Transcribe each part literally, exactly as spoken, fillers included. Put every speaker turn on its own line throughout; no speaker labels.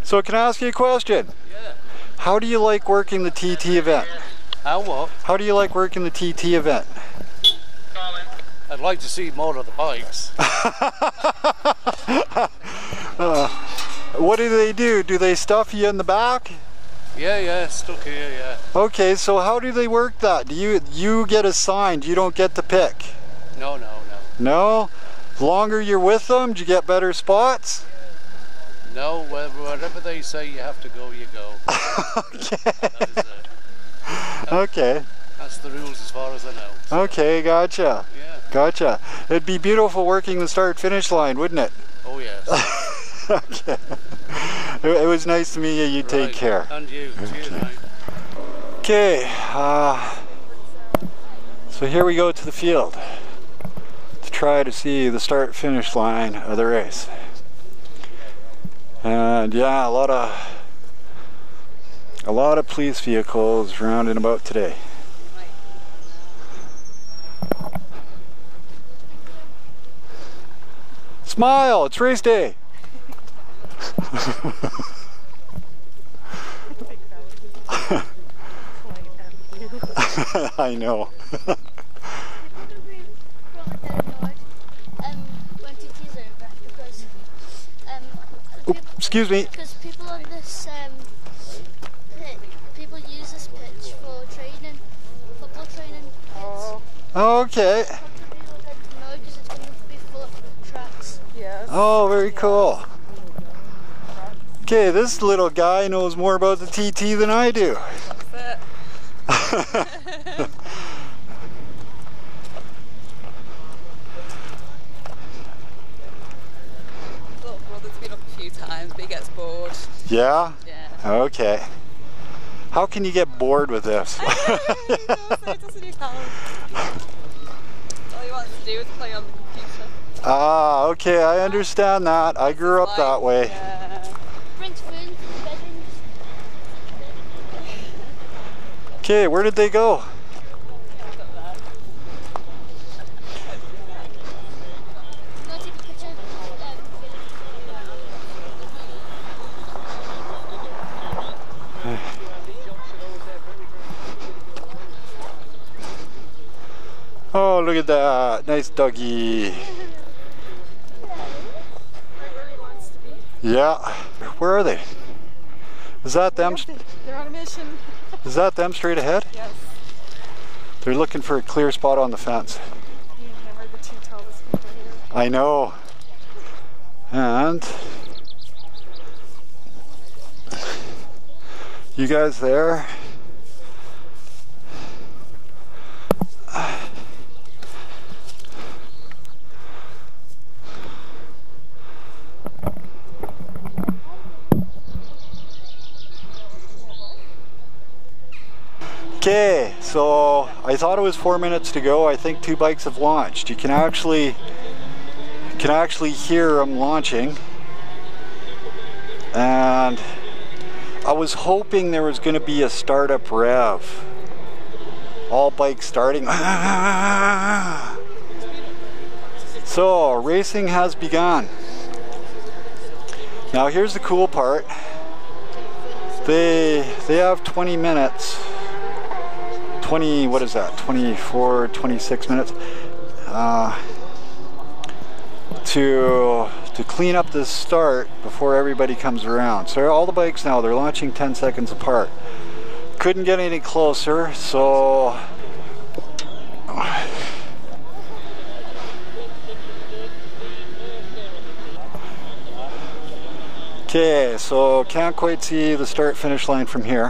So can I ask you a question?
Yeah.
How do you like working the T T event?
How what?
How do you like working the T T event?
I'd like to see more of the bikes.
uh, what do they do? Do they stuff you in the back?
Yeah, yeah, stuck here, yeah.
Okay, so how do they work that? Do you you get assigned? You don't get to pick?
No, no, no.
No? The longer you're with them, do you get better spots?
No, wherever they say you have to go, you go.
Okay.
That is it.
Okay.
That's the rules as far as I know. So.
Okay, gotcha.
Yeah.
Gotcha. It'd be beautiful working the start-finish line, wouldn't it?
Oh, yes.
Okay. It was nice to meet you. You
Right.
take care.
And you. Cheers, mate.
Okay. Uh, so here we go to the field to try to see the start-finish line of the race. And yeah, a lot of a lot of police vehicles round and about today. Smile, it's race day. I know. Oops, excuse me.
Because people on this um, pit, people use this pitch for training, football training.
Oh.
Okay.
People don't know because it's going to be full of tracks.
Yes.
Oh, very cool. Okay, this little guy knows more about the T T than I do.
That's it. Little brother's been up a few times, but he gets bored.
Yeah?
Yeah.
Okay. How can you get bored with this?
I know, so it doesn't even count. All he wants to do is play on the computer.
Ah, okay, I understand that. I grew up that way.
Yeah.
Brings food into the bedrooms.
Okay, where did they go?
You want to take a picture? Um,
Oh, look at that. Nice doggy. Yeah. Where are they? Is that them?
They're on a mission.
Is that them straight ahead?
Yes.
They're looking for a clear spot on the fence.
Me and him are the two tallest people here.
I know. And you guys there? Okay, so I thought it was four minutes to go. I think two bikes have launched. You can actually can actually hear them launching, and I was hoping there was going to be a startup rev. All bikes starting. So racing has begun. Now here's the cool part. They they have twenty minutes. twenty, what is that, twenty-four, twenty-six minutes uh, to to clean up this start before everybody comes around. So all the bikes now, they're launching ten seconds apart. Couldn't get any closer, so okay, so can't quite see the start finish line from here.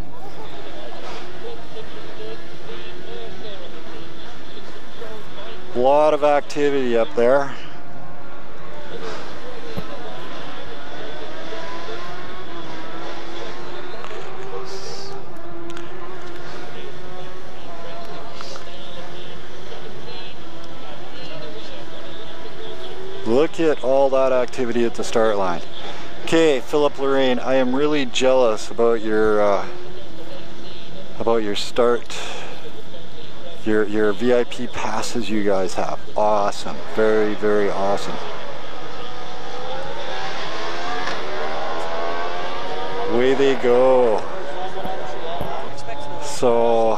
A lot of activity up there. Look at all that activity at the start line. Okay, Philip, Lorraine, I am really jealous about your uh, about your start. Your, your V I P passes you guys have. Awesome. Very, very awesome. away they go. So,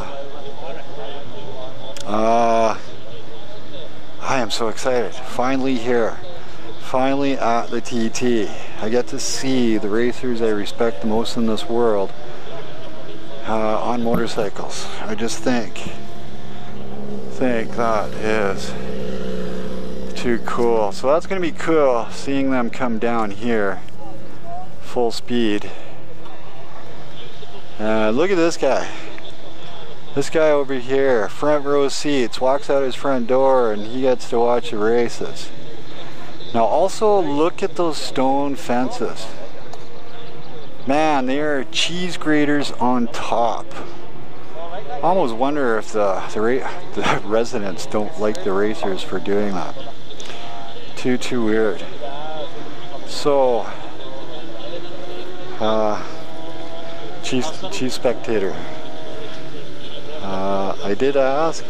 uh, I am so excited. Finally here. Finally at the T T. I get to see the racers I respect the most in this world uh, on motorcycles. I just think, think that is too cool. So that's going to be cool, seeing them come down here full speed. Uh, look at this guy. This guy over here, front row seats, walks out his front door and he gets to watch the races. Now also look at those stone fences. Man, they are cheese graters on top. I almost wonder if the, the, ra the residents don't like the racers for doing that. Too, too weird. So, uh, chief, chief spectator. Uh, I did ask.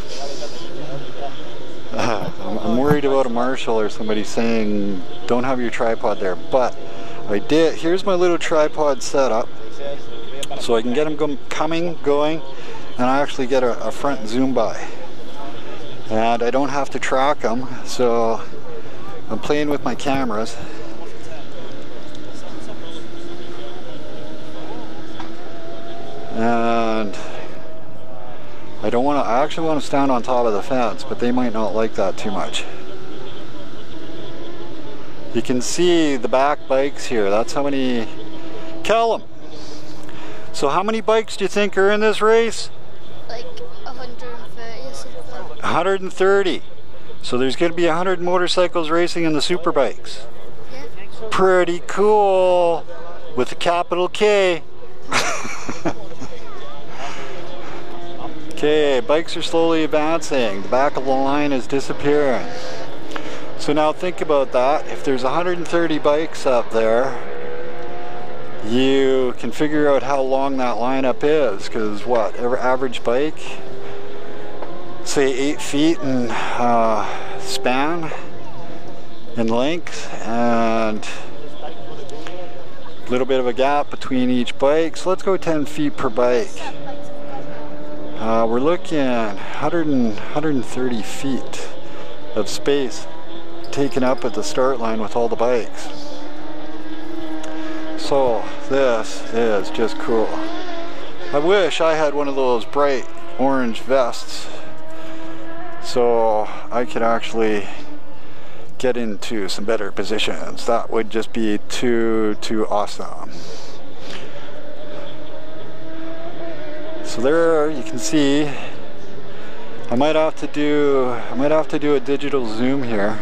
Uh, I'm, I'm worried about a marshal or somebody saying don't have your tripod there, but I did. Here's my little tripod setup, so I can get them go coming, going, and I actually get a, a front zoom by, and I don't have to track them. So I'm playing with my cameras. And I don't want to, I actually want to stand on top of the fence, but they might not like that too much. You can see the back bikes here. That's how many, Callum. So how many bikes do you think are in this race?
Like one hundred thirty or something.
one hundred thirty. So there's going to be one hundred motorcycles racing in the Superbikes.
Yeah.
Pretty cool. With a capital K. Okay, bikes are slowly advancing. The back of the line is disappearing. So now think about that. If there's one hundred thirty bikes up there, you can figure out how long that lineup is, because what, every average bike, say eight feet in uh, span, in length, and a little bit of a gap between each bike. So let's go ten feet per bike. Uh, we're looking at one hundred, one hundred thirty feet of space taken up at the start line with all the bikes. So this is just cool. I wish I had one of those bright orange vests so I could actually get into some better positions. That would just be too, too awesome. So there you can see, I might have to do, I might have to do a digital zoom here.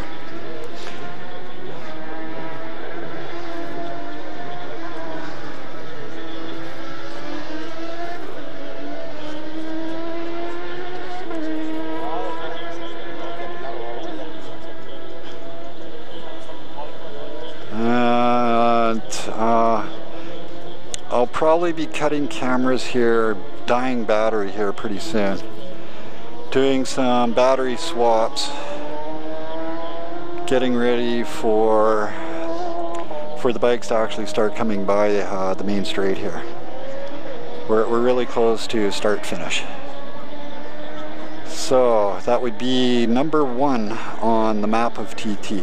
And uh, I'll probably be cutting cameras here, dying battery here pretty soon. Doing some battery swaps, getting ready for for the bikes to actually start coming by uh, the main straight here. We're, we're really close to start finish. So that would be number one on the map of T T.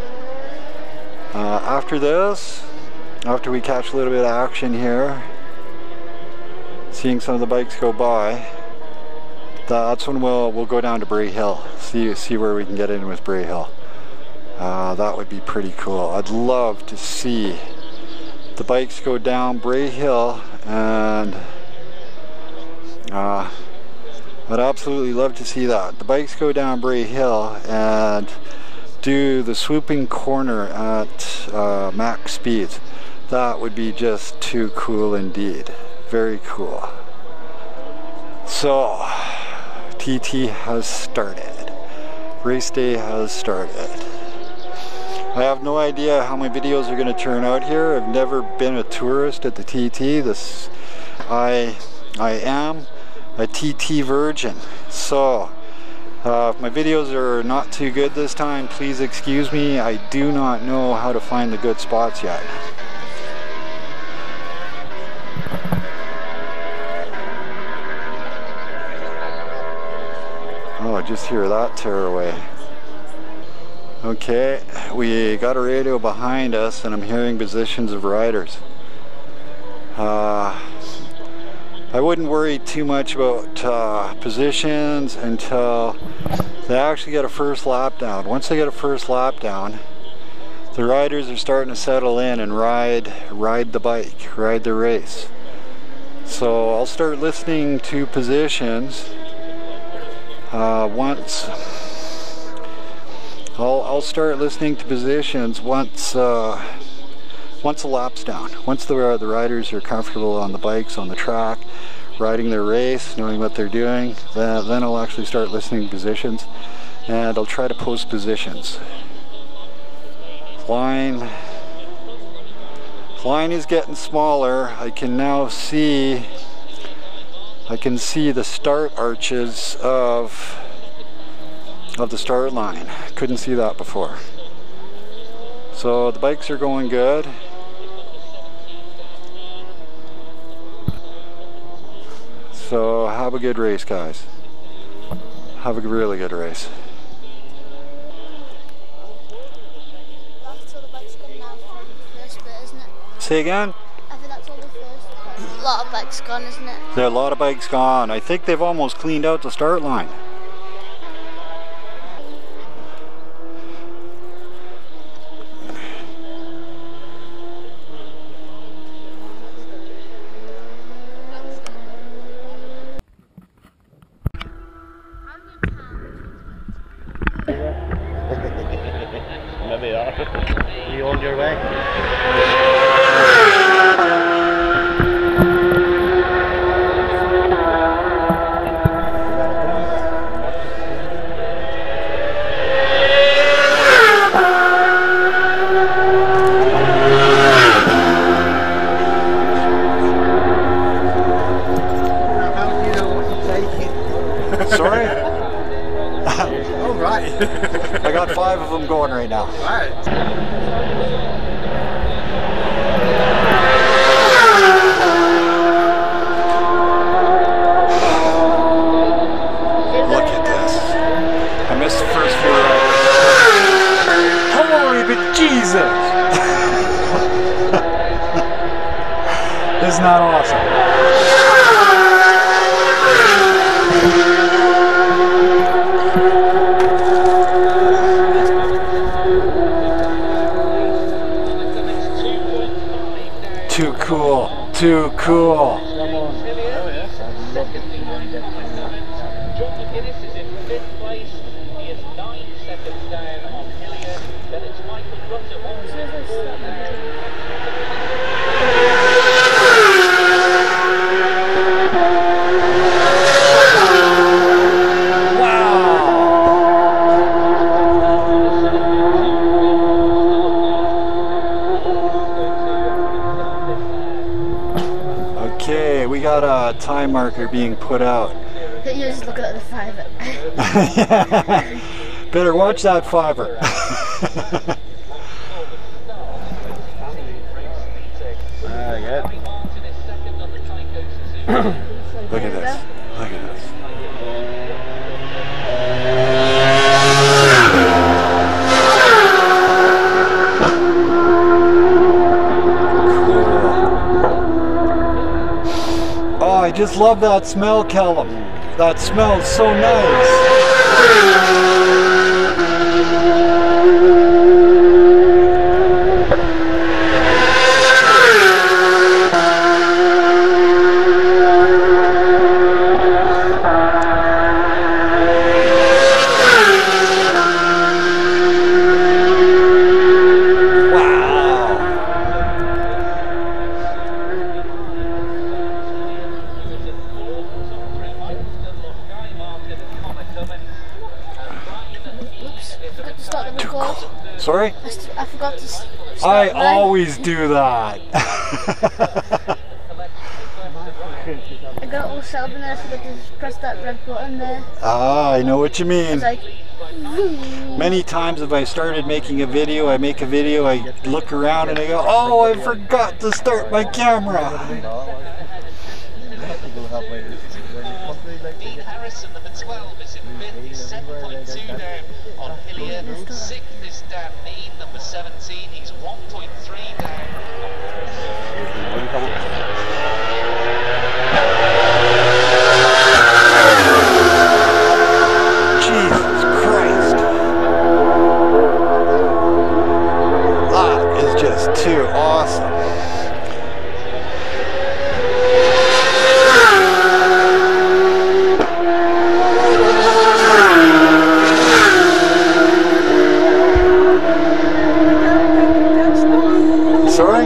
Uh, after this, after we catch a little bit of action here, seeing some of the bikes go by, that's when we'll we'll go down to Bray Hill, see see where we can get in with Bray Hill. Uh, that would be pretty cool. I'd love to see the bikes go down Bray Hill, and uh, I'd absolutely love to see that. The bikes go down Bray Hill and do the swooping corner at uh, max speeds. That would be just too cool indeed. Very cool. So, T T has started. Race day has started. I have no idea how my videos are going to turn out here. I've never been a tourist at the T T. This, I, I am a T T virgin. So, uh, if my videos are not too good this time, please excuse me. I do not know how to find the good spots yet. Oh, just hear that tear away. Okay, we got a radio behind us and I'm hearing positions of riders. Uh, I wouldn't worry too much about uh, positions until they actually get a first lap down. Once they get a first lap down, the riders are starting to settle in and ride, ride the bike, ride the race. So I'll start listening to positions uh, once. I'll, I'll start listening to positions once uh, once the lap's down. Once the, uh, the riders are comfortable on the bikes, on the track, riding their race, knowing what they're doing, then, then I'll actually start listening to positions, and I'll try to post positions. Line, line is getting smaller. I can now see, I can see the start arches of of the start line. Couldn't see that before. So the bikes are going good. So have a good race, guys. Have a really good race.
That's all the bikes gone now for the first bit, isn't it?
Say again?
I think that's all the first. A lot of bikes gone, isn't it?
There are a lot of bikes gone. I think they've almost cleaned out the start line.
Maybe are. You on your way?
Sorry?
Oh, right.
I got five of them going right now.
Right.
Look at this. I missed the first few rounds. Holy but Jesus! Isn't that awesome? Too cool, too cool.
John McGuinness is in fifth place. He is nine seconds down on Hilliard. Then it's Michael Rutter.
Okay, we got a time marker being put out.
You're just looking at the fiver.
Better watch that fiver. Look at this. Look at this. Cool. Oh, I just love that smell, Callum. That smells so nice. Sorry?
I, st I forgot to start
I
mine.
always do that.
I got all set up and I forgot to just press that red button there.
Ah, I know what you mean.
It's like,
many times if I started making a video, I make a video, I look around and I go, oh, I forgot to start my camera.
Dean Harrison, number twelve, is is in fifth, he's seven point two down on Hillier. Sixth is Dan Nean, number seventeen, he's one point three down on
Jesus Christ! That is just too awesome. Sorry?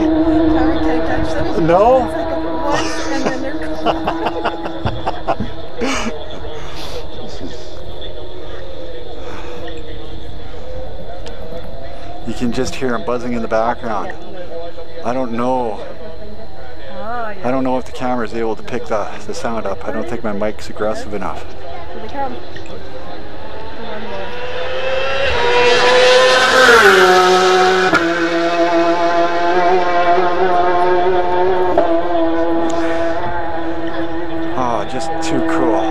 No? You can just hear him buzzing in the background. I don't know. I don't know if the camera is able to pick the, the sound up. I don't think my mic's aggressive enough. Oh, just too cool.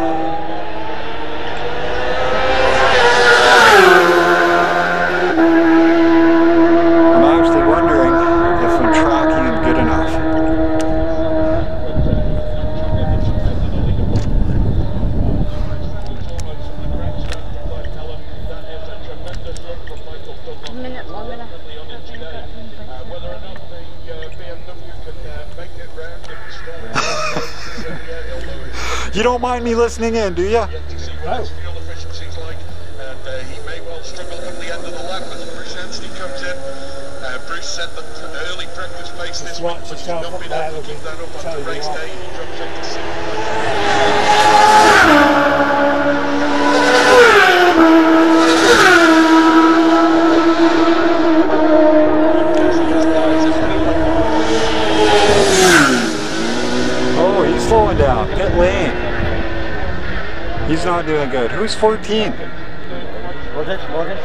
You don't mind me listening in, do you?
No. Fuel efficiency's like, and uh, he may well struggle at the end of the lap as Bruce Anstey comes in. Uh, Bruce said that early practice pace this week, but he's not been able to keep that up on the race day. He drops into Superbike.
Oh, he's slowing down. Pit lane. He's not doing good. Who's fourteen?
Morgan, Morgan.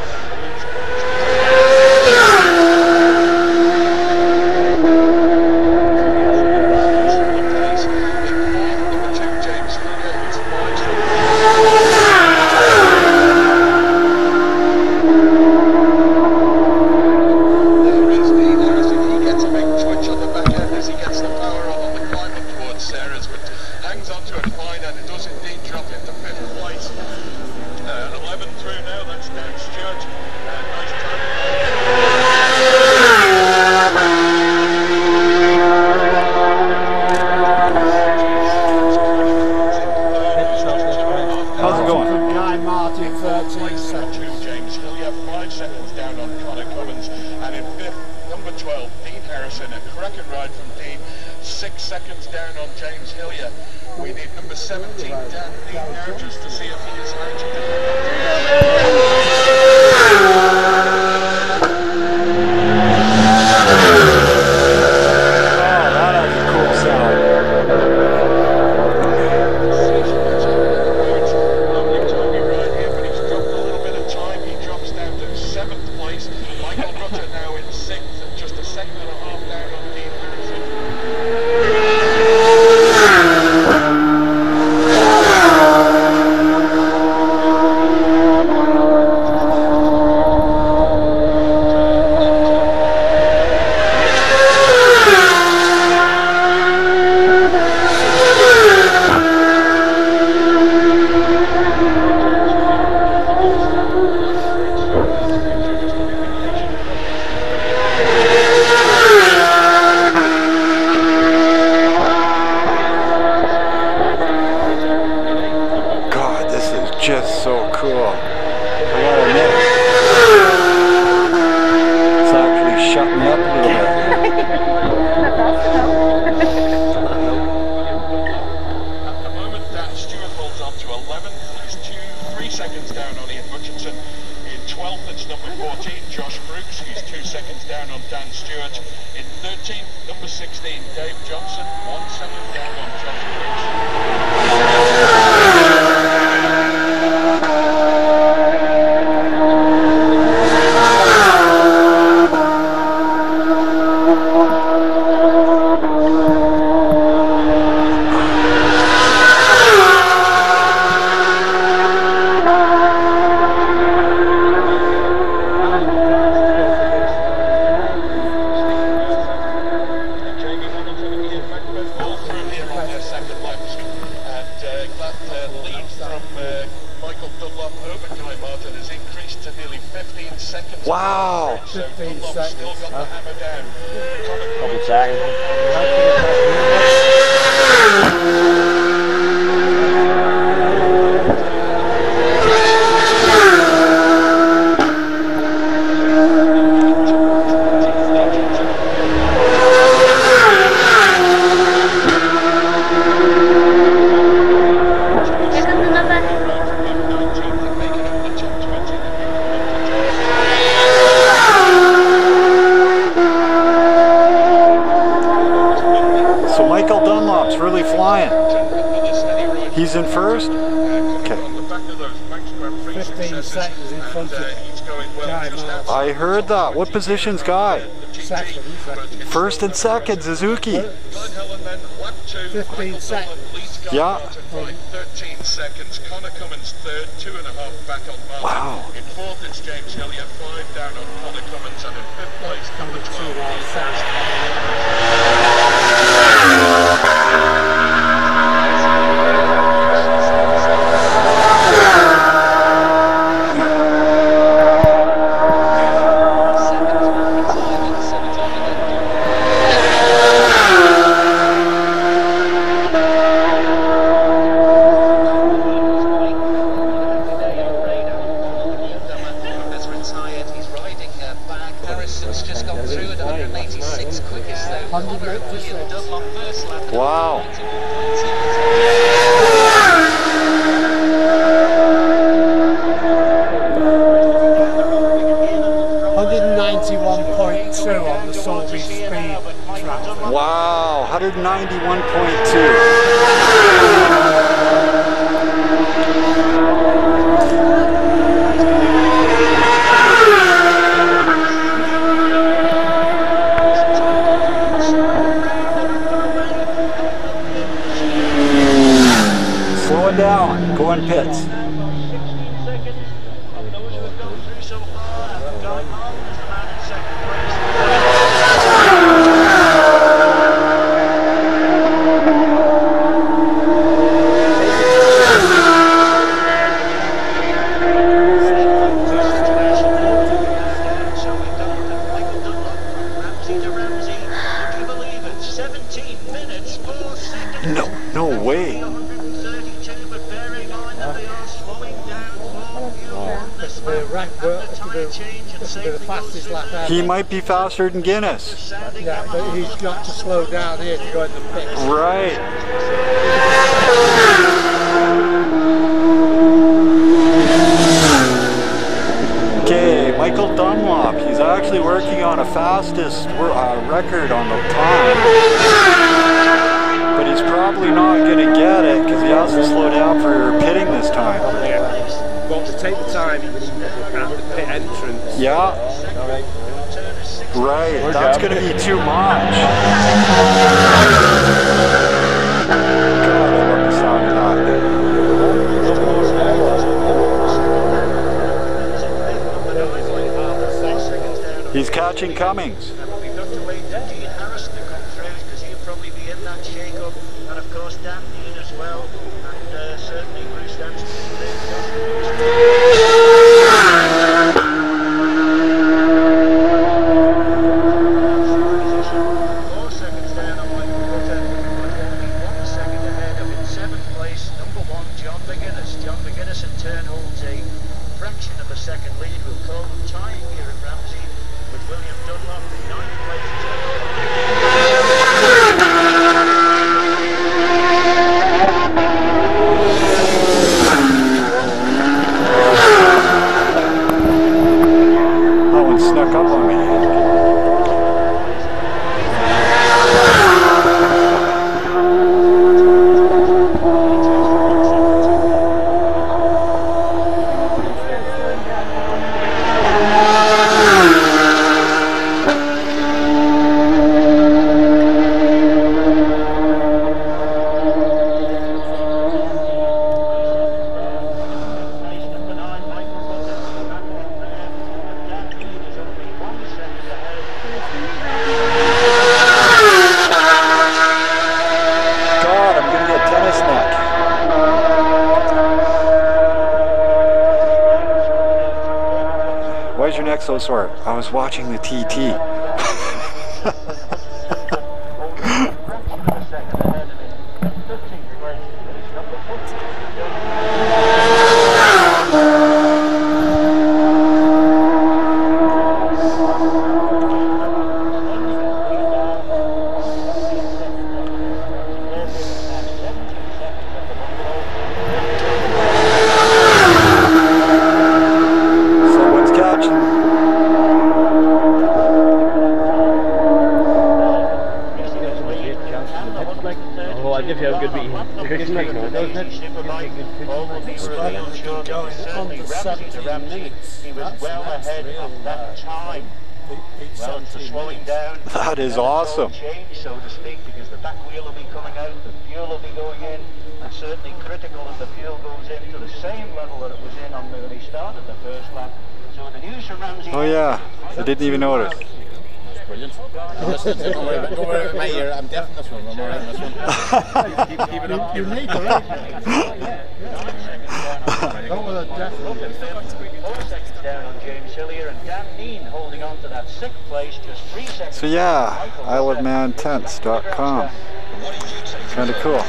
Six seconds down on James Hillier. We need number seventeen, Dan Nean, now just to see if he is out of
just so cool. I gotta admit, it's actually shut me up a little bit.
At the moment, Dan Stewart holds on to eleventh. He's two, three seconds down on Ian Hutchinson. In twelfth, it's number fourteen, Josh Brooks. He's two seconds down on Dan Stewart. In thirteenth, number sixteen, Dave Johnson. One second down on Josh Brooks. that uh, lead from uh, Michael Dunlop over Guy Martin has increased to nearly fifteen seconds.
Wow.
So Dunlop's still got the hammer down.
Couple seconds.
Really flying. He's in first? Okay.
fifteen seconds in front of Guy Martin.
I heard that. What position's Guy?
Second.
First and second, Suzuki.
fifteen seconds.
Yeah.
thirteen seconds. Connor Cummins third, two and a half back on Martin.
Wow.
In fourth it's James Hillier, five down on Connor Cummins, and in fifth place number twelve.
Wow.
one ninety-one point two on the Solby speed track.
Wow, one ninety-one point two. Slowing down, going pits. No, no way. He might be faster than Guinness.
Yeah, but he's got to slow down here to go in the pits.
Right. Okay, Michael Dunlop. He's actually working on a fastest uh, record on the time. But he's probably not going to get it because he has to slow down for pitting this time.
Yeah. Well, to take the time at the pit entrance.
Yeah. Right, that's going to be too much. God, I love the sound of that. He's catching Cummings.
We've got to wait for Dean Harris to come through because he'll probably be in that shake-up, and of course Dan Dean as well, and uh, certainly Bruce Dempsey. Four seconds down on Michael Cutter, but only one second ahead of in seventh place, number one, John McGuinness. John McGuinness in turn holds a fraction of a second lead. We'll call them tying here at Ramsey with William Dunlop in ninth place.
That one snuck up on me. is your neck so sore? I was watching the T T.
Oh, I'll give you a good beating.
Superbike
under seventeen minutes.
He was well ahead of that time. Well, it's a slowing down.
That is awesome.
Change, so to speak, because the back wheel will be coming out, the fuel will be going in, and certainly critical that the fuel goes in to the same level that it was in on when he started the first lap. So the news from Ramsey.
Oh yeah, I didn't even notice.
Brilliant. Don't worry about, don't worry about my ear. I'm deaf in this one. I'm alright in this one. keep, keep it up.
You need to, right? Don't want to deaf.
Four seconds down on James Hillier, and Dan Neen holding on to that sixth place, just three seconds.
So yeah, isle of man tents dot com. Kind of cool.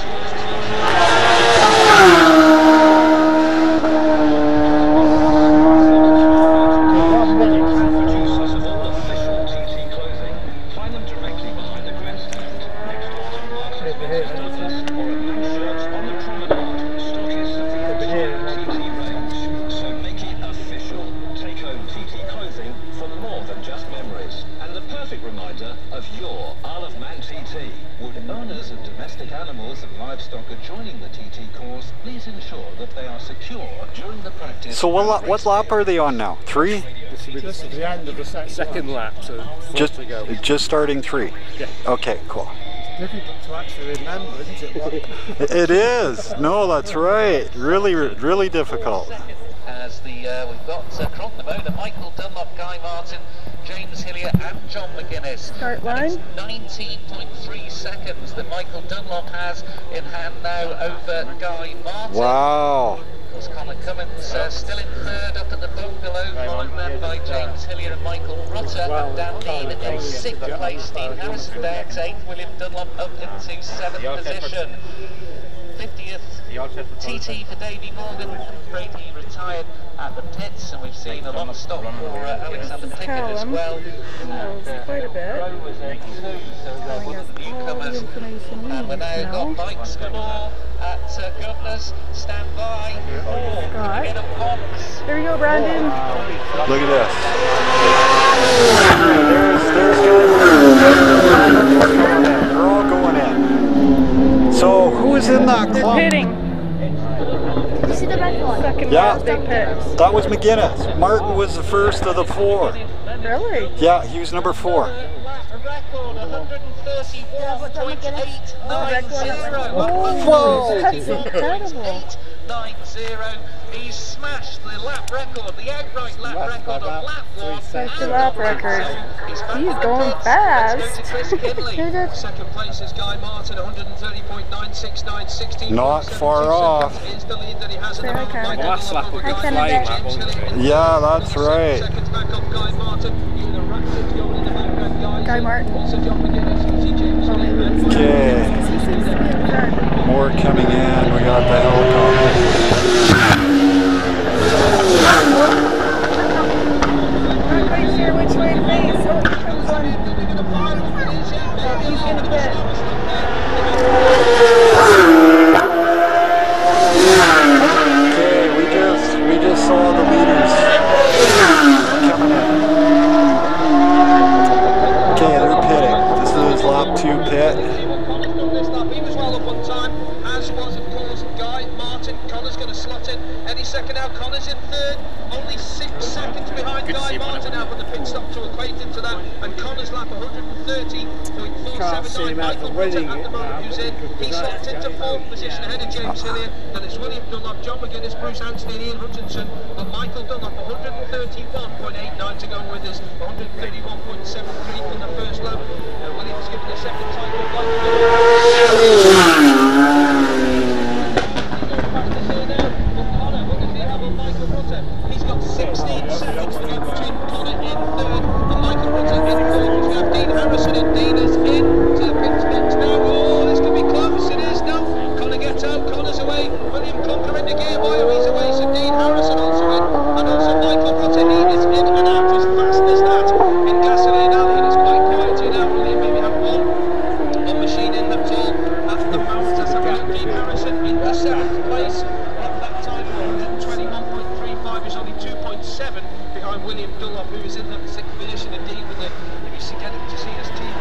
Of your Isle of Man T T. Would owners of domestic animals and livestock adjoining the T T course please ensure that they are secure during the practice.
So what lap, what lap are they on now? Three?
This is the end of the second,
Second lap, so
Just
to go.
just starting three.
Yeah.
Okay, cool.
It's difficult to actually remember, isn't it? What?
It is. No, that's right. Really, really difficult.
As the uh, we've got uh, Cron the motor, Michael Dunlop, Guy Martin, James Hillier and John McGuinness.
Start line.
nineteen point three seconds that Michael Dunlop has in hand now over Guy Martin.
Wow.
Of course, Connor Cummins uh, still in third up at the bungalow, followed then by James Hillier and Michael Rutter.
Well,
Dan Dean in sixth place, Steve Harrison Dax eighth, William Dunlop up into seventh position. fiftieth T T for Davey Morgan. I'm afraid he retired at the pits, and we've seen a lot of stop for uh, Alexander Pickett as well.
Knows quite a bit. Telling us all the information we
And we've
need
now
to know.
got bikes galore at uh, Governor's. Stand by for
Scott.
Coming in at Ponds.
There we go, Brandon.
Look at this. There's, there's They're all going in. So who's in that
They're
clump?
pitting.
You see the red one?
Second
Yeah.
last big pit.
That was McGuinness. Martin was the first of the four.
Really?
Yeah, he was number four.
Record one thirty-one point eight nine zero.
Whoa!
That's incredible.
nine zero. He's smashed the lap record, the outright lap record of lap one.
That's the lap record.
He's
He's going fast.
Second place is Guy Martin, one thirty point nine six nine, sixteen.
Not far off.
Is the lead that he has at the
There,
moment.
okay.
Michael
Last lap
Dunlop
was
over
flying
Guy
lap,
Martin.
wasn't it?
Yeah, that's right.
Seconds back up Guy Martin. You're the Raptors going in the background, guys.
Guy Martin.
Also John McGuinness, you see James
Oh, maybe
Hillier.
it's
Okay.
because he seems to be in front.
More coming in. We got the helicopter.
Not quite sure which way to face. Oh, here comes one. Oh, he's gonna pit.
Okay, we just we just saw the leaders coming in. Okay, they're pitting. This is lap two pit.
He was well up on time, as was of course Guy Martin. Connor's going to slot in any second now. Connor's in third, only six seconds behind Guy Martin now, but the pit stop to equate into that. And Connor's lap one thirty point four seven nine. Michael Rutter at the moment who's in. He slots into fourth position ahead of James Hillier. Then it's William Dunlop, John McGuinness, Bruce Anstey and Ian Hutchinson. But Michael Dunlop one thirty-one point eight nine to go with his one thirty-one point seven three in the first lap. Uh, Williams given the second title. He's got sixteen seconds to go. William Clunker in the gear wire, he's away, so Dean Harrison also in, and also Michael Rutter, he is in and out as fast as that in Gasoline Alley. It's quite quiet here now, William, maybe have one, one machine in that's all at the moment. Let's have a look. Dean Harrison in the seventh place, at that time of twenty-one point three five is only two point seven behind William Dunlop, who is in that sixth position indeed with the, if you get him to see his team,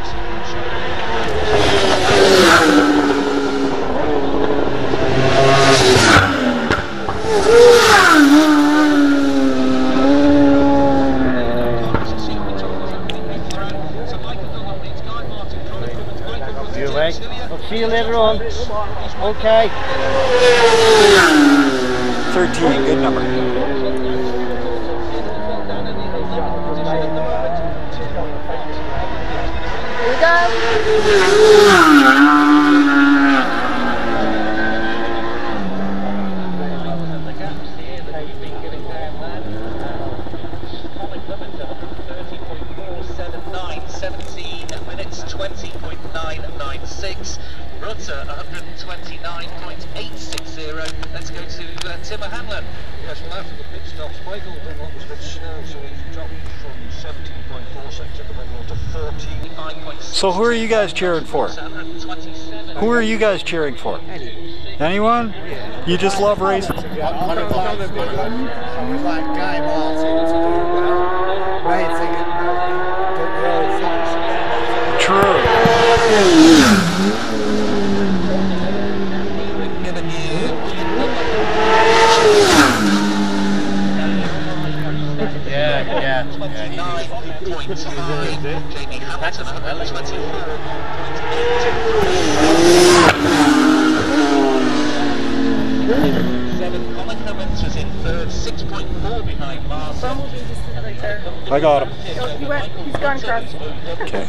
I'll see you later on. Okay.
thirteen, good number.
Here we
seventeen minutes twenty point nine nine six. Rutter one twenty-nine point eight six zero. Let's go to uh, Timmer Hanlon.
Yes, well, after the pit stops, Michael Dunlop was a bit slow, so he's dropped from seventeen point four seconds at the middle to fourteen point six.
So who are you guys cheering for? Who are you guys cheering for? Anyone? You just love racing?
I would like, I would like Guy Martin to do well. Racing and
True.
yeah, yeah.
twenty-nine point five. Jamie Hamilton one twenty-four point eight. Seven. Colin Cummins was in third, six point four behind Martin.
I got him.
He went, he's gone across.
Okay.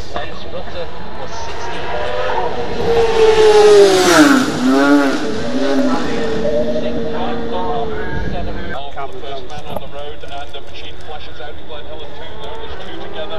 First man on the road, and the machine flashes out Glen Helen two. There's two together.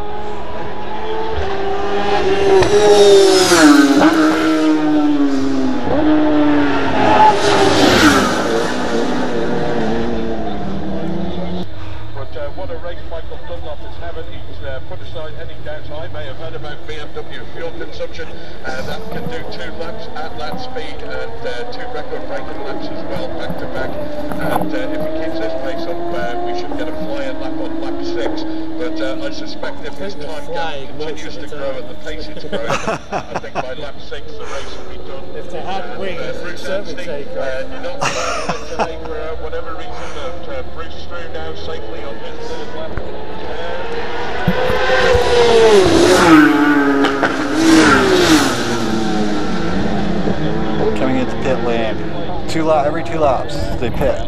But uh, what a race Michael Dunlop is having. He's uh, put aside any doubts I may have had about B M W fuel consumption. Uh, that can do two laps at lap speed and uh, two record-breaking laps as well, back to back. And uh, if he keeps this pace up, uh, we should get a flying lap on lap six. But uh, I suspect if his time gap continues to grow at the pace it's growing, I think by lap six the race will be done.
If they had
And,
wings,
uh, Bruce
it would
Anstey,
take
uh, not uh, today for uh, whatever reason, but uh, Bruce is through now safely on his third lap.
Coming into pit lane. Two lap, every two laps, they pit.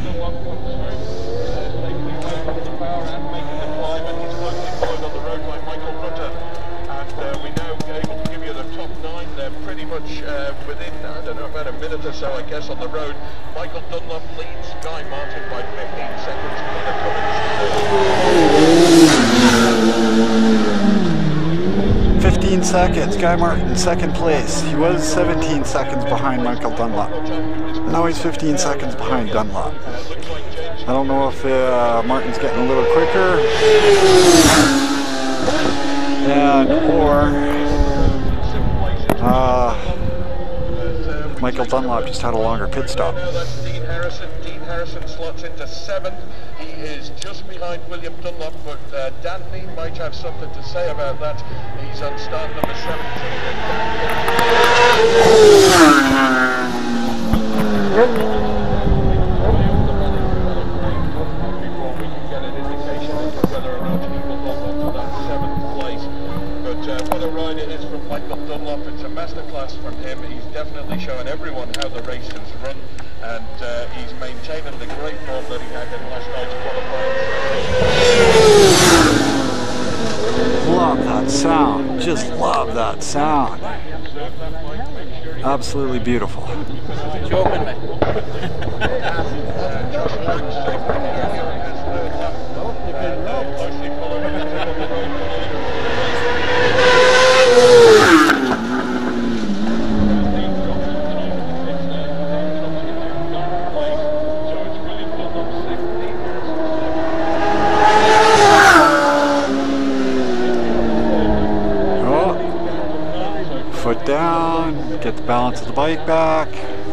Uh, within, I don't know, about a minute or so, I guess, on the road. Michael Dunlop leads Guy Martin by fifteen seconds.
fifteen seconds, Guy Martin, second place. He was seventeen seconds behind Michael Dunlop. Now he's fifteen seconds behind Dunlop. I don't know if uh, Martin's getting a little quicker. And, or... Uh, Michael Dunlop just had a longer pit stop.
That's Dean Harrison. Dean Harrison slots into seventh. He is just behind William Dunlop, but uh, Dan Mean might have something to say about that. He's on start number seventeen. Before we can get an indication as to whether or not he will hold on to that seventh place. But uh, what a ride it is from Michael Dunlop. It's a masterclass from him. He's definitely showing everyone how the race is run, and uh, he's maintaining the great form that he had in last night's qualifying.
Love that sound. Just love that sound. Absolutely beautiful.
joking me.
bike back.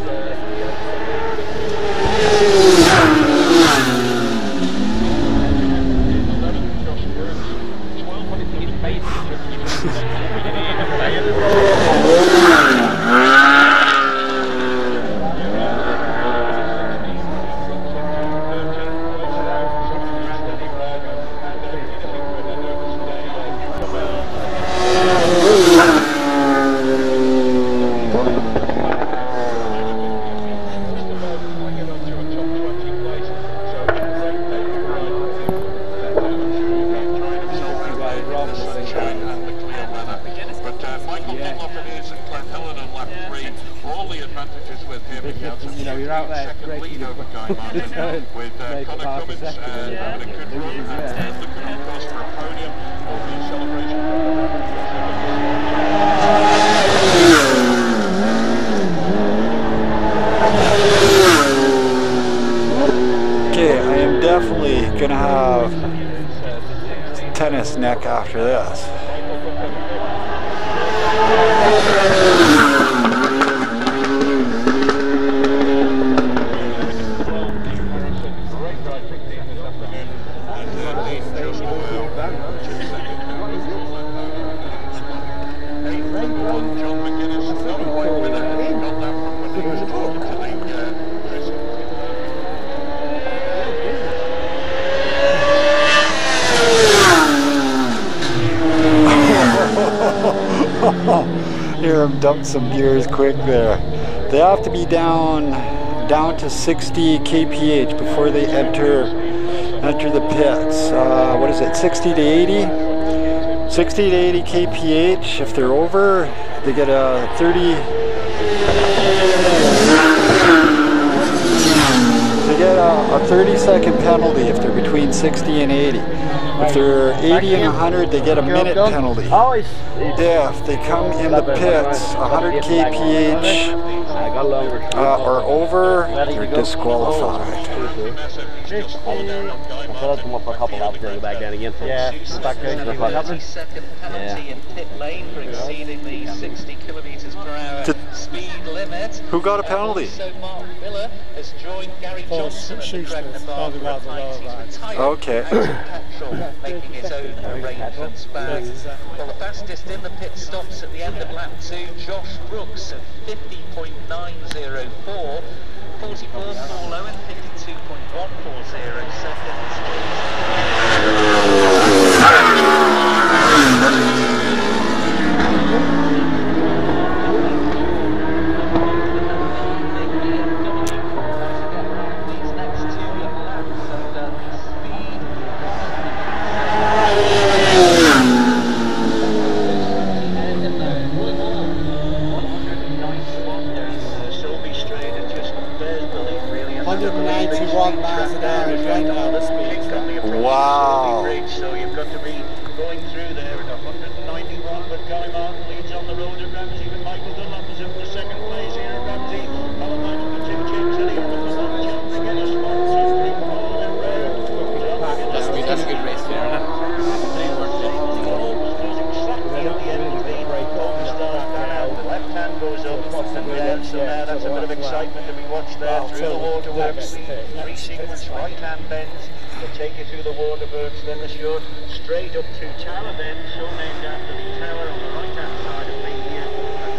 You know, you're out there breaking your return, with uh, Connor Cummins uh, having a good run and looking on course for a podium of the celebration.
Okay, I am definitely gonna have tennis neck after this. Hear him dump some gears quick there. They have to be down down to sixty K P H before they enter enter the pits. Uh, what is it, sixty to eighty? sixty to eighty K P H. If they're over, they get a thirty. They get a, a thirty second penalty if they're between sixty and eighty. If they're eighty and one hundred, they get a minute penalty. Yeah, if they come in the pits one hundred K P H uh, or over, they're disqualified.
I'll come up for a couple laps then go back down again.
Yeah, back down. Second penalty in pit lane for exceeding the sixty kilometers per hour speed limit.
Who got a penalty?
So Mark Miller has joined Gary Johnson at the Gregna Bar for a pint. He's retired
okay.
out of petrol, making his own arrangements back. Well, the fastest in the pit stops at the end of lap two, Josh Brooks at fifty point nine oh four. forty-four Paul Owen, fifty-two point one four zero seconds. These next two laps and speed.
one ninety-one miles an hour is right now the speed.
Wow.
So you've got to be going through there at one ninety-one, but Guy Martin leads on the road to Ramsey, with Michael Dunlop is up for second place here at Ramsey. Colin Martin for two James Hilly on the front, John McGuinness, Francis, Lee Paul and Red.
That's a good, that's a good race there, isn't it?
Exactly at the end of the home start now. The left hand goes up and down, so now that's a bit of excitement to be watched there through the waterworks. Three sequence right hand bends that take you through the waterworks, then the short straight up to Tower Bend, so named after the tower on the right hand side of me here at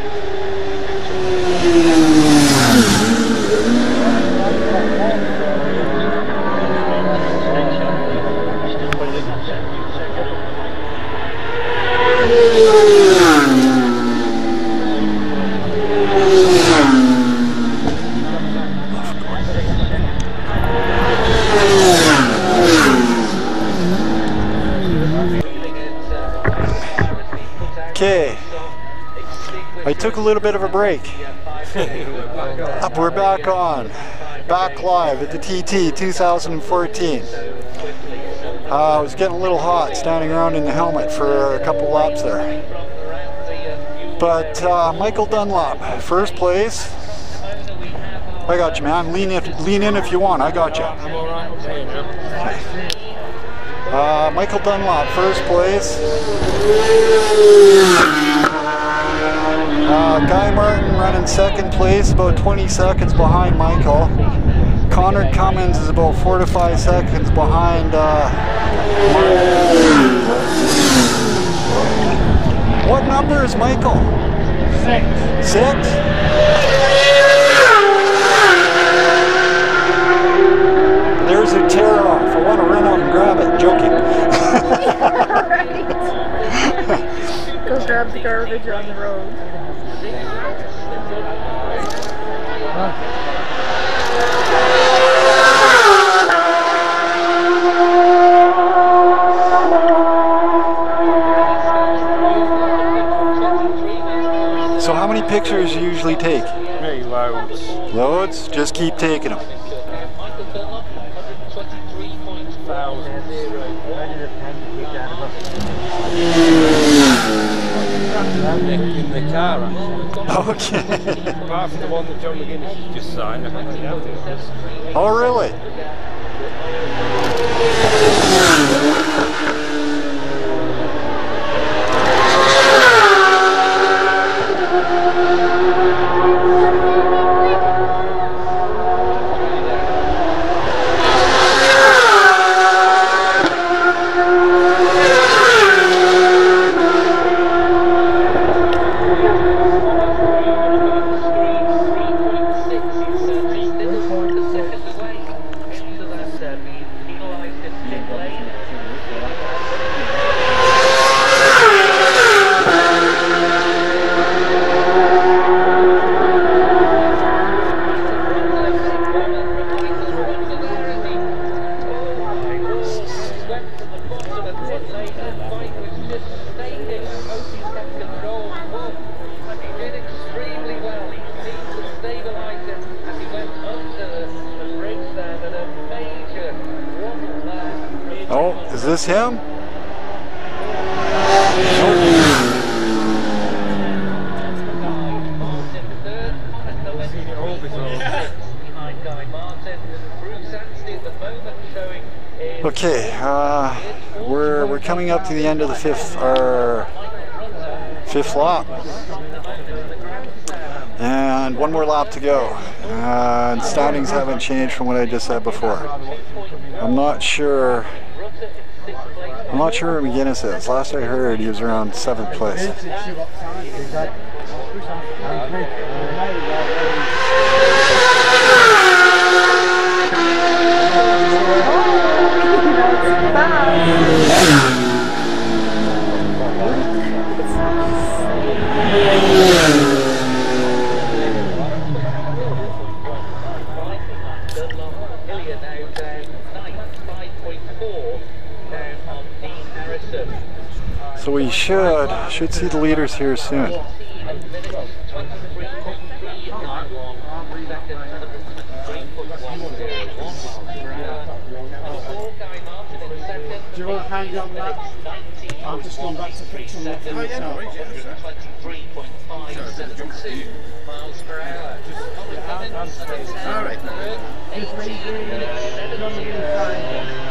Okay, I took a little bit of a break. Up, we're back on, back live at the T T two thousand fourteen. Uh, I was getting a little hot standing around in the helmet for a couple laps there. But uh, Michael Dunlop, first place. I got you, man. Lean in, lean in if you want. I got you.
I'm alright, okay, man.
Uh, Michael Dunlop, first place. Uh, Guy Martin running second place, about twenty seconds behind Michael. Connor Cummins is about four to five seconds behind uh, Martin. What number is Michael? Six. Six? There's a tear off. I want to run out and grab it. Joking.
Right. Go grab the garbage on the road.
So how many pictures do you usually take?
Hey, loads.
Loads? Just keep taking them.
In the car,
okay.
Apart from the one that John McGuinness just signed, I think he had it.
Oh, really? Oh, is this him? Okay, uh, we're we're coming up to the end of the fifth our fifth lap, and one more lap to go. And standings haven't changed from what I just said before. I'm not sure. I'm not sure where McGuinness is. Last I heard, he was around seventh place. So we should should see the leaders here soon.
Do you want to hang on that? I'm just going back to fix them. Oh, yeah, no, twenty-three point five seven two miles per hour. All right. eighteen minutes seventeen.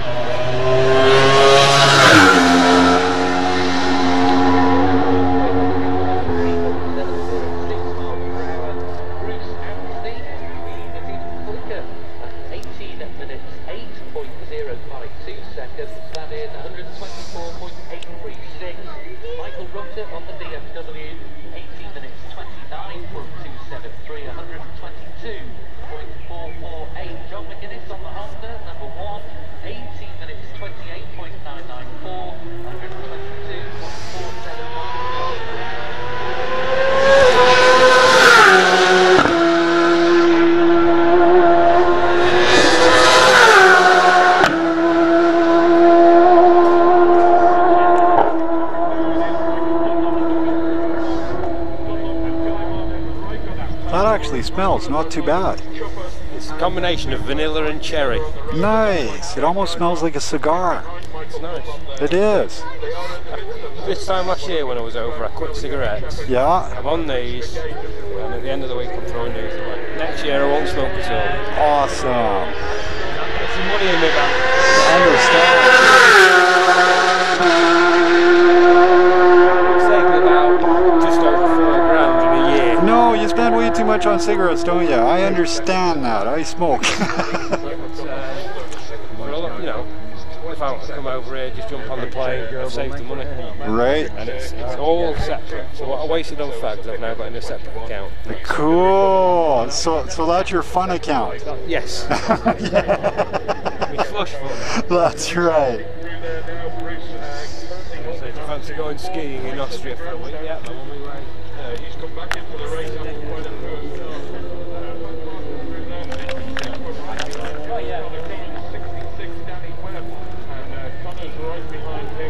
Smells not too bad.
It's a combination of vanilla and cherry.
Nice. It almost smells like a cigar.
It's nice.
It is.
This time last year when I was over, I quit cigarettes.
Yeah.
I'm on these, and at the end of the week I'm throwing these away. Next year I won't smoke at all.
Awesome.
There's some money in my bank.
I understand.
It's taken about just over four grand.
understand that. I smoke.
But, uh, well, you know, if I want to come over here, just jump on the plane, I've saved the money.
Right.
And it's, it's all separate. So what I wasted on fags, I've now got in a separate account.
Cool. So, so that's your fun account.
Yes.
Yeah.
Flush fun.
That's right.
So if you fancy going skiing in Austria for a week, yeah, I'm on my way.
Uh, he's come back into the race after quite a move. Oh, yeah. sixty-six, Danny Webb, and uh, Connor's right behind him.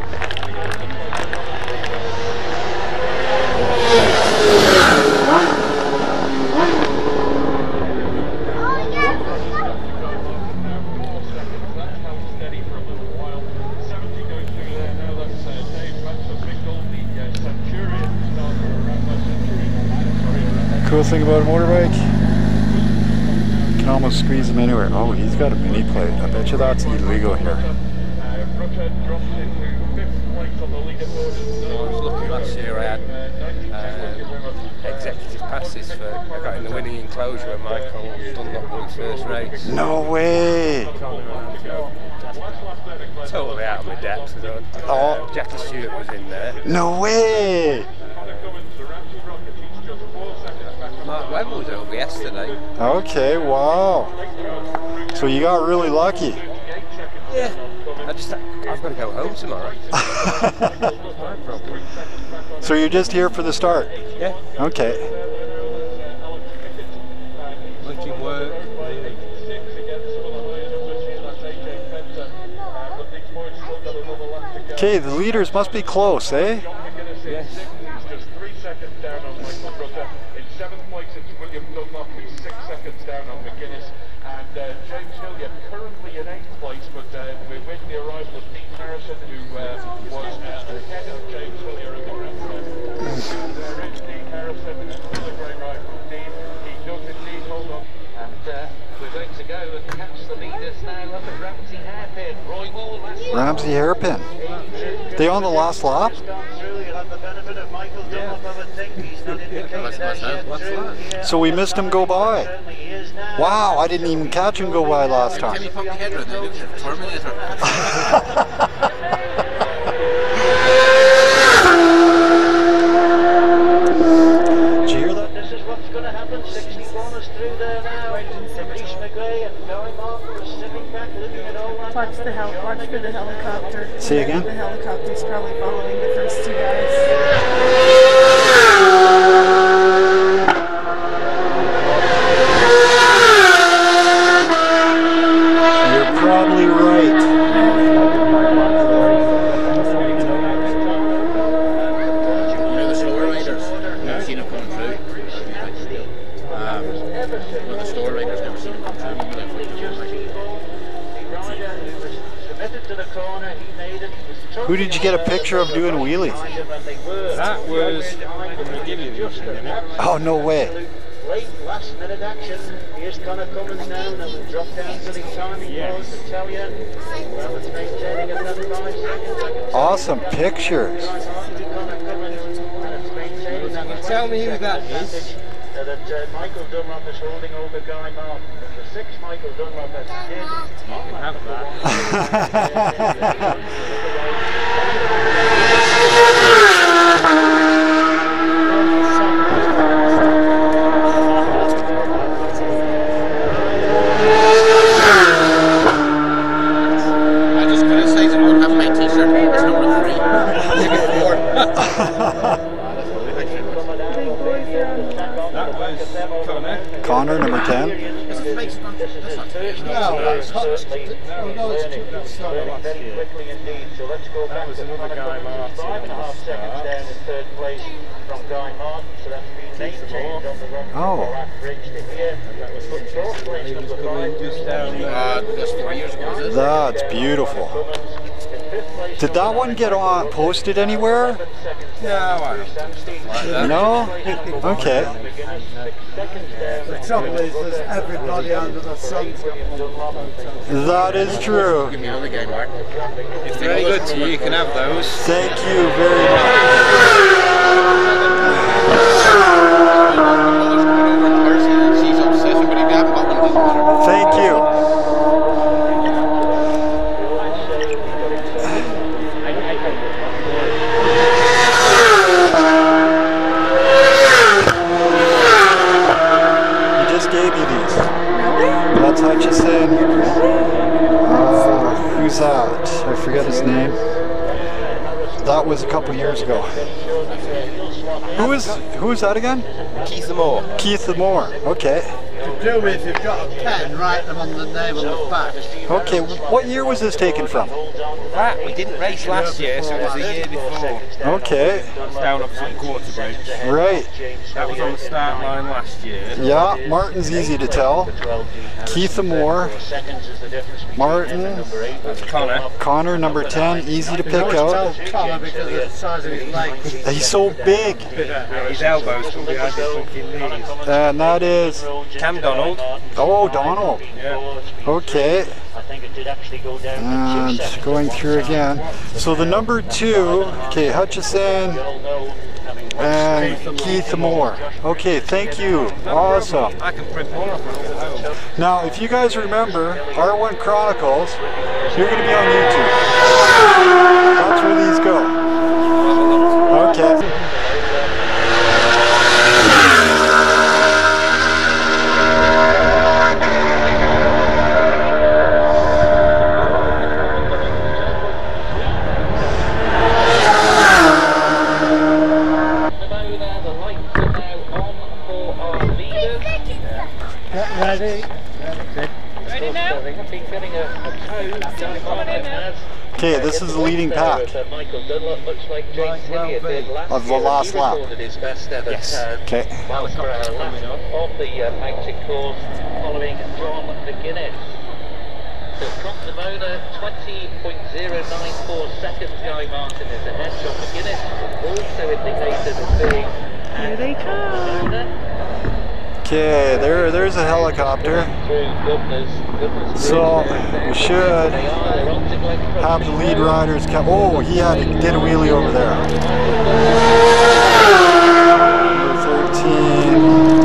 Steady for a little while. seventy going through there now. That's uh, Dave Ransom-Bickle, the uh, Centurion starter around that Centurion. Sorry, around that.
Cool thing about a motorbike, you can almost squeeze them anywhere. Oh, he's got a mini plate. I bet you that's illegal here.
Uh, Rutter drops into fifth place on the leaderboard.
I was looking last year, I had uh, executive passes for, I got in the winning enclosure when Michael Dunlop won his first race.
No way!
Totally out of my depth. Uh,
Oh.
Jackie Stewart was in there.
No way!
Mark Webb was over yesterday.
Okay, wow. So you got really lucky.
Yeah. I just, I've got to go home tomorrow. My problem.
So you're just here for the start?
Yeah.
Okay.
Looking work.
Okay, the leaders must be close, eh?
Yes.
He's just three seconds down on Michael Rutter. In seventh place, it's William Dunlop. He's six seconds down on McGuinness. And uh, James Hilliard currently in eighth place, but uh, we're waiting the arrival of Dean Harrison, who uh, was uh, ahead of James Hilliard in the Grand Prix. There is Dean Harrison, another great ride from Dean. He does indeed hold on.
And uh, we're going to go and catch the leaders now up at Ramsey Hairpin. Roy Wall last lap.
Ramsey Hairpin. They on the last lap? So we missed him go by. Wow, I didn't even catch him go by last time. Did you hear that?
This is what's going to happen. sixty-one is through there now. Reece McGray and Guy Martin are sitting back looking at all that.
Watch the hel watch for the helicopter.
Say again?
The helicopter's probably following the first two guys.
You're probably right.
You know the store riders? Never seen them coming through. Um, one of the store riders never seen them come through.
Who did you get a picture of doing wheelies?
That was
Oh, no way.
Late last minute action. Here's Connor Cummins now, and we'll drop down to the timing board to tell you. Well, it's maintaining at that five seconds.
Awesome pictures.
Tell me who that is.
Uh, that uh, Michael Dunlop is holding over Guy Martin. And the six Michael Dunlop has did.
You can have that.
I just criticise it. I don't have my t-shirt. It's number three. You get four.
That was Connor.
Connor, number ten.
This is makes not, that's not too
No,
it's
it's certainly
No, no, it's two, that's not
very,
last
very
year.
quickly indeed. So let's go
That
back
was
to
another
Connor
Guy
Cummins,
Martin
five and a
at
half
the
seconds
start.
down in third place from Guy Martin. So that's been maintained on the run
Oh.
from that bridge to here.
And that was
In fourth place,
He was
number
coming
five.
just down there.
Uh, that's four years ago, is it?
That's beautiful. Did that one get on posted anywhere?
No, I don't.
No? Okay.
The trouble is, there's everybody under the sun's got one photo.
That is true.
Give me another game, Mark.
If they're any good to you, you can have those.
Thank you very much.
She's obsessed with it.
Lance Hutchison. Uh, who's that? I forget his name. That was a couple years ago. Who is who is that again?
Keith Moore.
Keith Moore. Okay.
To do with, if you've got a pen, write them on the name on the back.
Okay. What year was this taken from?
That we didn't race last year, so it was the year before.
Okay.
It's down off some quarter breaks.
Right.
That was on the start line last year.
Yeah, Martin's easy to tell. Keith Moore. Martin.
That's Connor.
Connor, number ten, easy to pick out.
Connor because of the size of his legs.
He's so big.
His elbows come behind his fucking knees.
And that is
Cam Donald.
Oh, Donald.
Yeah.
Okay. And going through again. So the number two, okay, Hutchison and Keith Moore. Okay, thank you. Awesome.
I can print more of them.
Now, if you guys remember, R one Chronicles, you're going to be on YouTube. That's where these go. Okay.
Ready?
Ready now?
Okay, this is the leading pack of the last lap.
Yes.
Okay.
Miles per hour lap of the uh, Mountain course following John McGuinness. So from the Mona, twenty point zero nine four seconds. Guy Martin is ahead. John McGuinness also indicated as being. Here they come.
Okay, there, there's a helicopter. So we should have the lead riders come. Oh, he had did a wheelie over there. Number thirteen.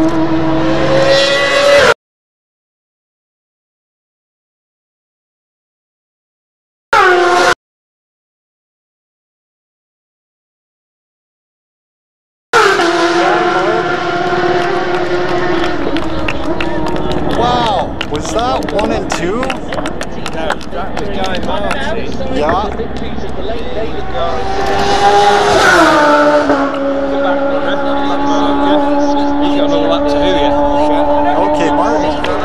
Wow, was that one and two?
No, that was Guy Martin.
Yeah.
He's got another lap to do yet.
Okay, Martin.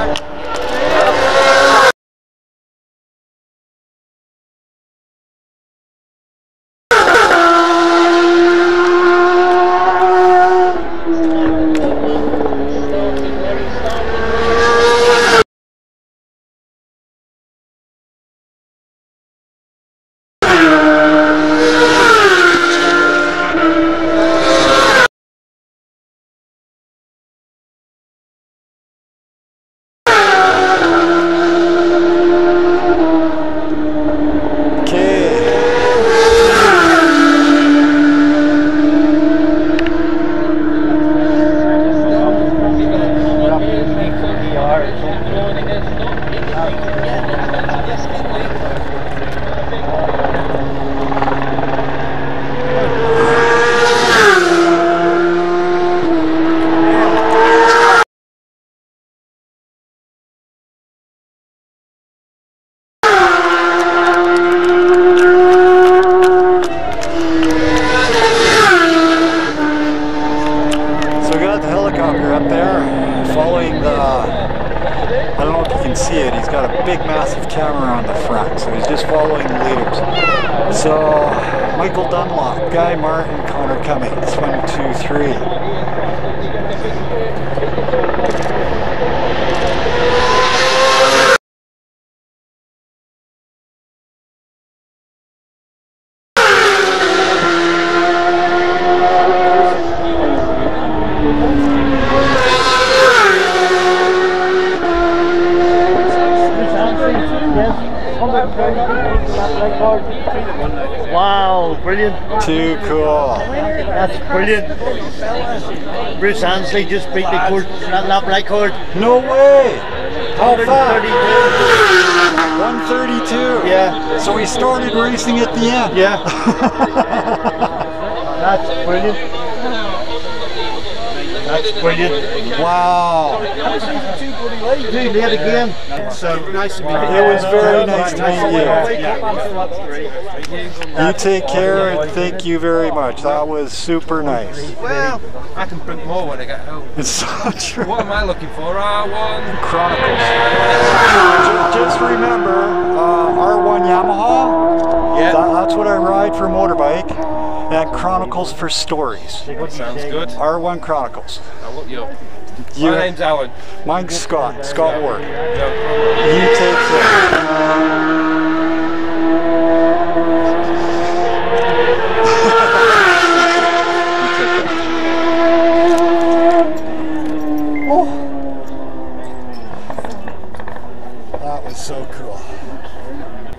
Big massive camera on the front, so he's just following the leaders. So Michael Dunlop, Guy Martin, Connor Cummings, one, two, three.
Wow, brilliant.
Too cool.
That's brilliant. Bruce Ansley just beat the court, lap record.
No way! How fast? one thirty-two.
Yeah.
So he started racing at the end.
Yeah. That's brilliant. That's
Brilliant.
Wow.
Do it again. So nice to meet you.
It was very nice to meet you. You take care and thank you very much. That was super nice.
Well, I can print more when I get home.
It's so true.
What am I looking for? R one
Chronicles. Just remember, uh, R one Yamaha.
Yeah.
That, that's what I ride for motorbike. And Chronicles for stories.
Sounds good.
R one Chronicles.
I'll look you up.
You,
My name's Alan.
Mine's Scott. Scott Ward.
No problem.
You take care. Oh. That was so cool.